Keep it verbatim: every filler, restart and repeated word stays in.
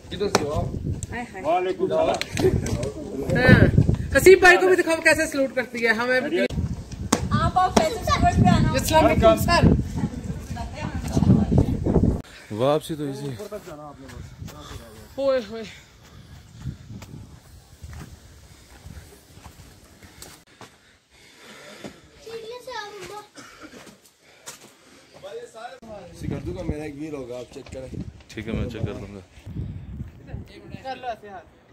किधर से हो आप? वालेकुम सलाम। हाँ, हसीब भाई को भी दिखाओ कैसे सलूट करती है हमें। आप आप फेस्टिवल पे आना। अस्सलाम वालेकुम सर। वापसी तो इसी। ओए होए। कर दूंगा, मेरा एक वीर होगा, आप चेक करें। ठीक है, मैं चेक कर लूंगा। कर लो ऐसे हाथ।